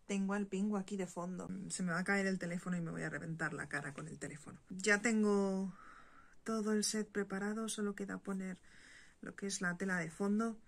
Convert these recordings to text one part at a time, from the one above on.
Tengo al pingo aquí de fondo. Se me va a caer el teléfono y me voy a reventar la cara con el teléfono. Ya tengo todo el set preparado, solo queda poner lo que es la tela de fondo.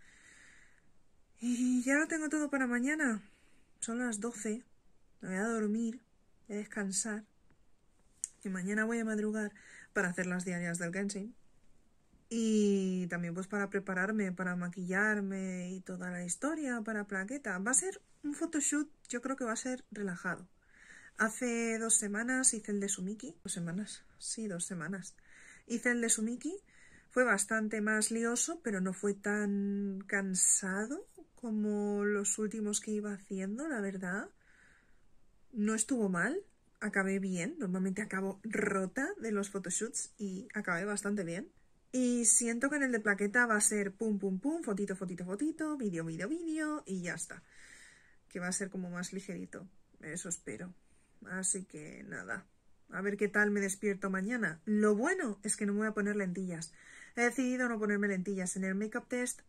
Y ya lo tengo todo para mañana. Son las 12. Me voy a dormir, voy a descansar. Y mañana voy a madrugar para hacer las diarias del Genshin. Y también pues para prepararme, para maquillarme y toda la historia, para plaqueta. Va a ser un photoshoot, yo creo que va a ser relajado. Hace 2 semanas hice el de Sumiki. 2 semanas, sí, 2 semanas. Hice el de Sumiki, fue bastante más lioso, pero no fue tan cansado como los últimos que iba haciendo, la verdad. No estuvo mal, acabé bien. Normalmente acabo rota de los photoshoots y acabé bastante bien. Y siento que en el de plaqueta va a ser pum, pum, pum, fotito, fotito, fotito, vídeo, vídeo, vídeo y ya está. Que va a ser como más ligerito, eso espero. Así que nada, a ver qué tal me despierto mañana. Lo bueno es que no me voy a poner lentillas. He decidido no ponerme lentillas. En el makeup test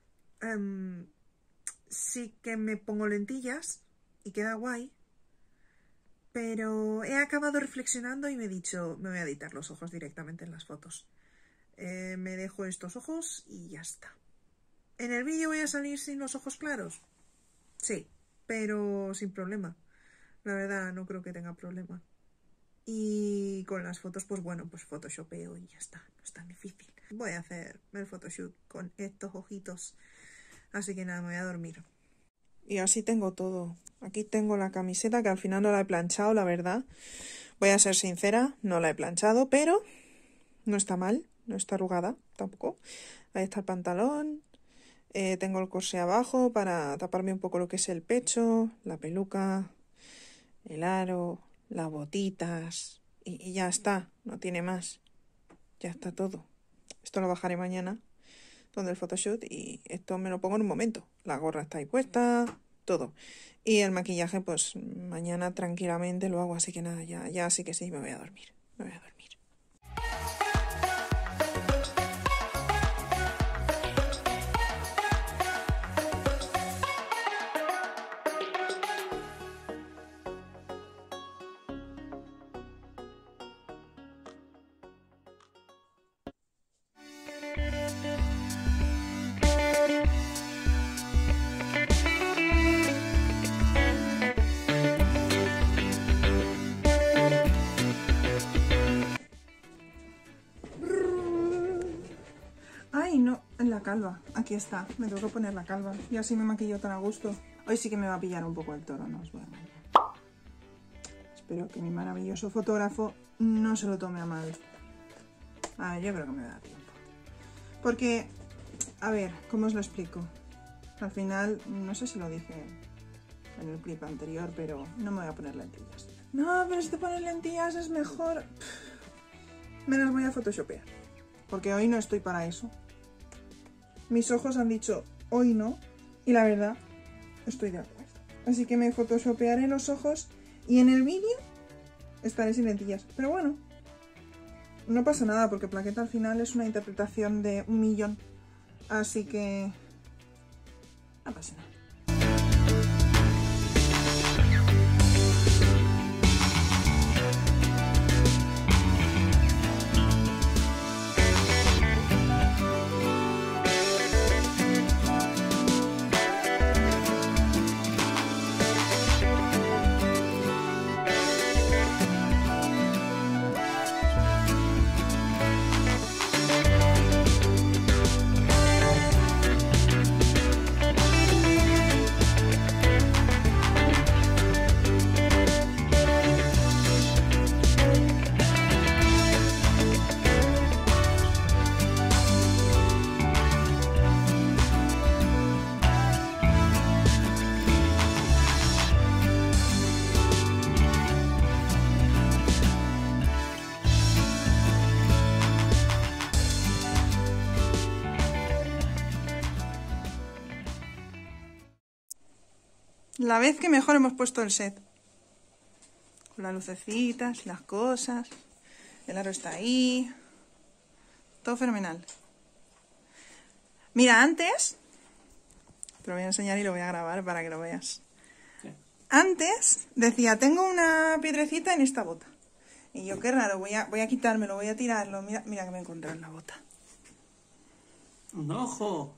sí que me pongo lentillas y queda guay. Pero he acabado reflexionando y me he dicho, me voy a editar los ojos directamente en las fotos. Me dejo estos ojos y ya está. ¿En el vídeo voy a salir sin los ojos claros? Sí, pero sin problema. La verdad, no creo que tenga problema. Y con las fotos, pues bueno, pues photoshopeo y ya está. No es tan difícil. Voy a hacer el photoshoot con estos ojitos. Así que nada, me voy a dormir. Y así tengo todo. Aquí tengo la camiseta que al final no la he planchado, la verdad. Voy a ser sincera, no la he planchado, pero no está mal. No está arrugada tampoco. Ahí está el pantalón. Tengo el corsé abajo para taparme un poco lo que es el pecho, la peluca, el aro, las botitas. Y ya está, no tiene más. Ya está todo. Esto lo bajaré mañana con el photoshoot y esto me lo pongo en un momento. La gorra está ahí puesta, todo. Y el maquillaje, pues mañana tranquilamente lo hago, así que nada, ya sí que sí, me voy a dormir. Me voy a dormir. Ay, no, en la calva. Aquí está. Me tengo que poner la calva. Y así me maquillo tan a gusto. Hoy sí que me va a pillar un poco el toro, no os voy a engañar. Espero que mi maravilloso fotógrafo no se lo tome a mal. A ver, yo creo que me da tiempo. Porque, a ver, ¿cómo os lo explico? Al final, no sé si lo dije en el clip anterior, pero no me voy a poner lentillas. No, pero si te pones lentillas es mejor. Me las voy a photoshopear. Porque hoy no estoy para eso. Mis ojos han dicho hoy no. Y la verdad, estoy de acuerdo. Así que me photoshopearé los ojos. Y en el vídeo estaré sin lentillas. Pero bueno, no pasa nada porque Plaqueta al final es una interpretación de 1.000.000. Así que no pasa nada. La vez que mejor hemos puesto el set. Con las lucecitas, las cosas. El aro está ahí. Todo fenomenal. Mira, antes... Te lo voy a enseñar y lo voy a grabar para que lo veas. ¿Qué? Antes decía, tengo una piedrecita en esta bota. Y yo, qué raro, voy a quitármelo, voy a tirarlo. Mira, mira que me encontré en la bota. ¡Un ojo!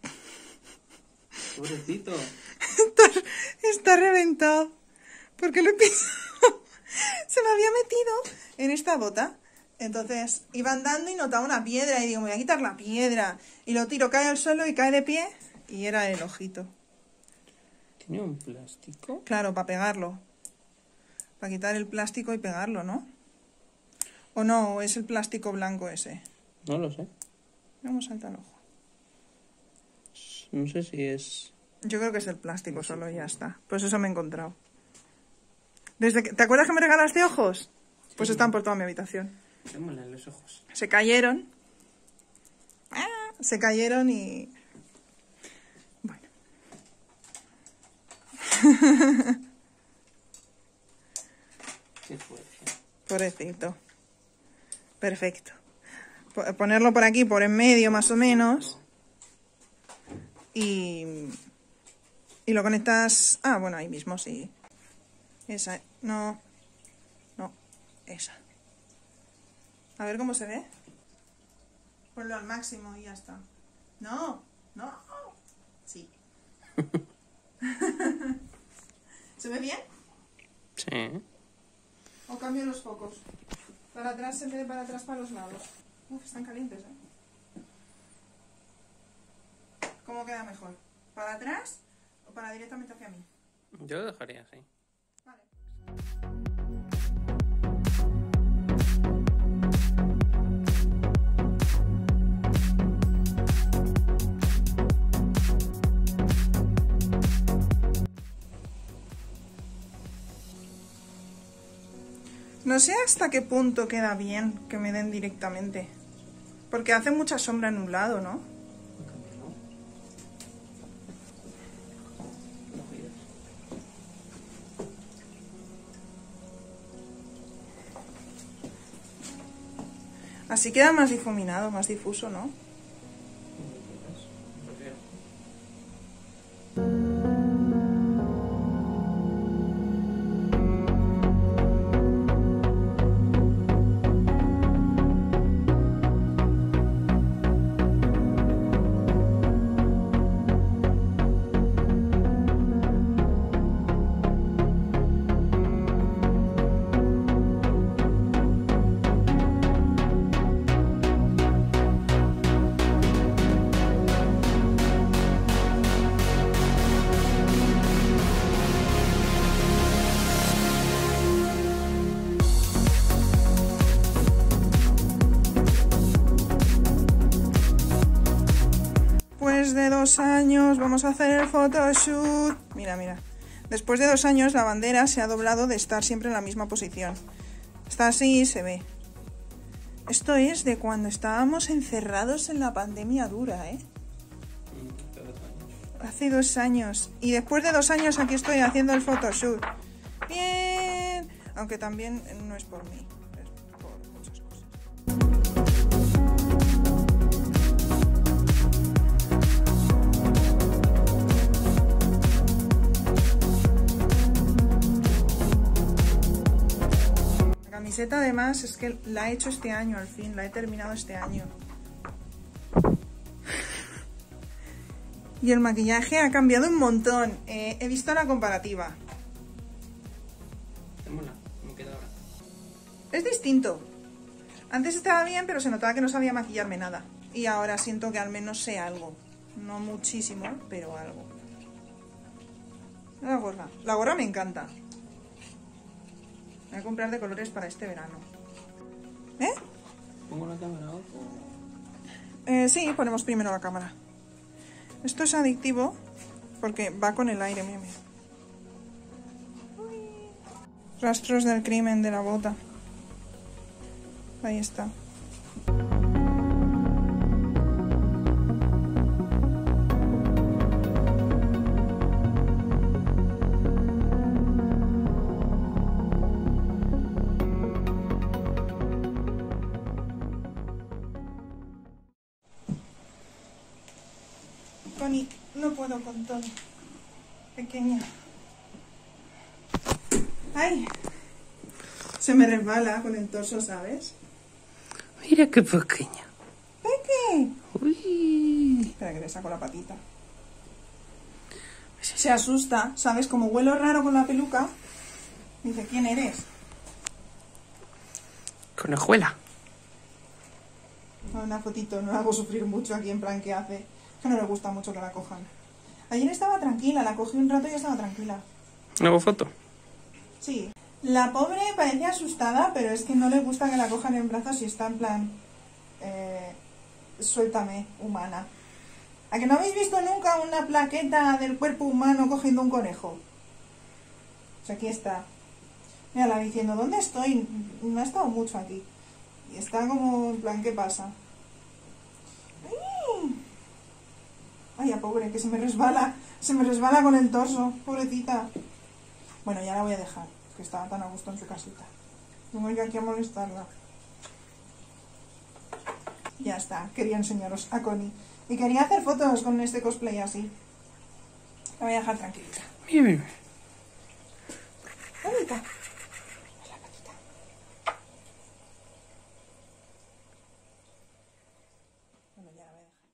Pobrecito. Está reventado. Porque lo he pisado. Se me había metido en esta bota. Entonces iba andando y notaba una piedra. Y digo, me voy a quitar la piedra. Y lo tiro, cae al suelo y cae de pie. Y era el ojito. ¿Tiene un plástico? Claro, para pegarlo. Para quitar el plástico y pegarlo, ¿no? ¿O no? ¿O es el plástico blanco ese? No lo sé. Vamos a saltar el ojo. No sé si es... Yo creo que es el plástico solo y ya está. Pues eso me he encontrado. ¿Te acuerdas que me regalaste ojos? Pues Sí. están por toda mi habitación. Démosle los ojos. Se cayeron. Se cayeron y... Bueno. Qué fuerte. Pobrecito. Perfecto. Ponerlo por aquí, por en medio más o menos. Y lo conectas... Ah, bueno, ahí mismo, sí. Esa. No. No. Esa. A ver cómo se ve. Ponlo al máximo y ya está. No. No. Sí. ¿Se ve bien? Sí. ¿O cambio los focos? Para atrás en vez de para atrás, para los lados. Uf, están calientes, ¿eh? ¿Cómo queda mejor? ¿Para atrás o para directamente hacia mí? Yo lo dejaría así. Vale. No sé hasta qué punto queda bien que me den directamente. Porque hace mucha sombra en un lado, ¿no? Así queda más difuminado, más difuso, ¿no? Después de 2 años vamos a hacer el photoshoot. Mira, mira. Después de 2 años la bandera se ha doblado de estar siempre en la misma posición. Está así y se ve. Esto es de cuando estábamos encerrados en la pandemia dura, ¿eh? Hace 2 años. Y después de 2 años aquí estoy haciendo el photoshoot. Bien. Aunque también no es por mí. Es por muchas cosas. La camiseta además es que la he hecho este año al fin. La he terminado este año. Y el maquillaje ha cambiado un montón. He visto la comparativa. ¿Te mola? ¿Cómo queda ahora? Es distinto. Antes estaba bien, pero se notaba que no sabía maquillarme nada. Y ahora siento que al menos sé algo. No muchísimo, pero algo. La gorra. La gorra me encanta. Voy a comprar de colores para este verano. ¿Eh? ¿Pongo la cámara ojo? Sí, ponemos primero la cámara. Esto es adictivo porque va con el aire, mira, mira. Rastros del crimen de la bota. Ahí está. Connie, no puedo con todo. Pequeña. ¡Ay! Se me resbala con el torso, ¿sabes? Mira qué pequeña. ¡Peque! Uy. Espera que le saco la patita. Se asusta, ¿sabes? Como huelo raro con la peluca. Dice, ¿quién eres? Conejuela. Una fotito, no la hago sufrir mucho aquí en plan, ¿qué hace? Es que no le gusta mucho que la cojan. Ayer estaba tranquila, la cogí un rato y ya estaba tranquila. ¿Hago foto? Sí. La pobre parecía asustada, pero es que no le gusta que la cojan en brazos y está en plan... suéltame, humana. ¿A que no habéis visto nunca una plaqueta del cuerpo humano cogiendo un conejo? Pues aquí está. Mírala diciendo, ¿dónde estoy? No ha estado mucho aquí. Y está como en plan, ¿qué pasa? ¡Ay! Ay, ya pobre, que se me resbala con el torso, pobrecita. Bueno, ya la voy a dejar, que estaba tan a gusto en su casita. Tengo yo aquí a molestarla. Ya está, quería enseñaros a Connie. Y quería hacer fotos con este cosplay así. La voy a dejar tranquilita. Mira, mira. Bonita. La patita. Bueno, ya la voy a dejar.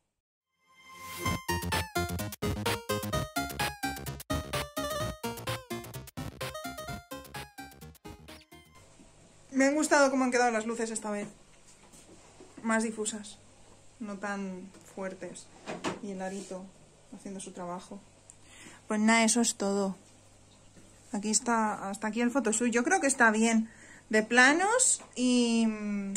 Me han gustado cómo han quedado las luces esta vez. Más difusas. No tan fuertes. Y el arito haciendo su trabajo. Pues nada, eso es todo. Aquí está, hasta aquí el photoshoot. Yo creo que está bien. De planos y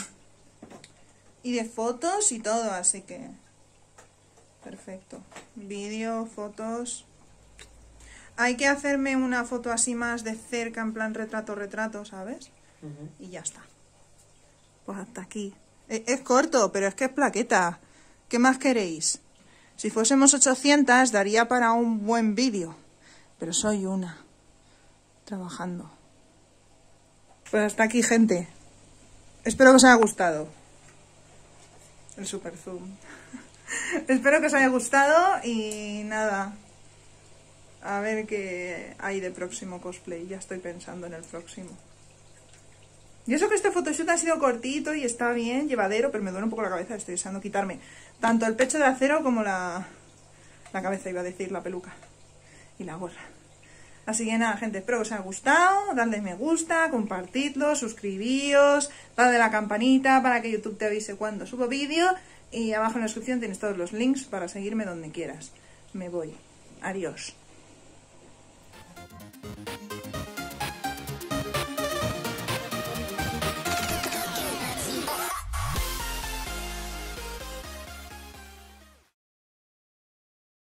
de fotos y todo, así que... perfecto. Vídeo, fotos... Hay que hacerme una foto así más de cerca, en plan retrato, ¿sabes? Y ya está. Pues hasta aquí. Es corto, pero es que es plaqueta. ¿Qué más queréis? Si fuésemos 800 daría para un buen vídeo. Pero soy una. Trabajando. Pues hasta aquí, gente. Espero que os haya gustado. El super zoom. Espero que os haya gustado y nada. A ver qué hay de próximo cosplay. Ya estoy pensando en el próximo. Y eso que este photoshoot ha sido cortito y está bien, llevadero, pero me duele un poco la cabeza. Estoy deseando quitarme tanto el pecho de acero como la cabeza, iba a decir, la peluca. Y la gorra. Así que nada, gente, espero que os haya gustado. Dadle me gusta, compartidlo, suscribíos, dadle a la campanita para que YouTube te avise cuando subo vídeo. Y abajo en la descripción tienes todos los links para seguirme donde quieras. Me voy. Adiós.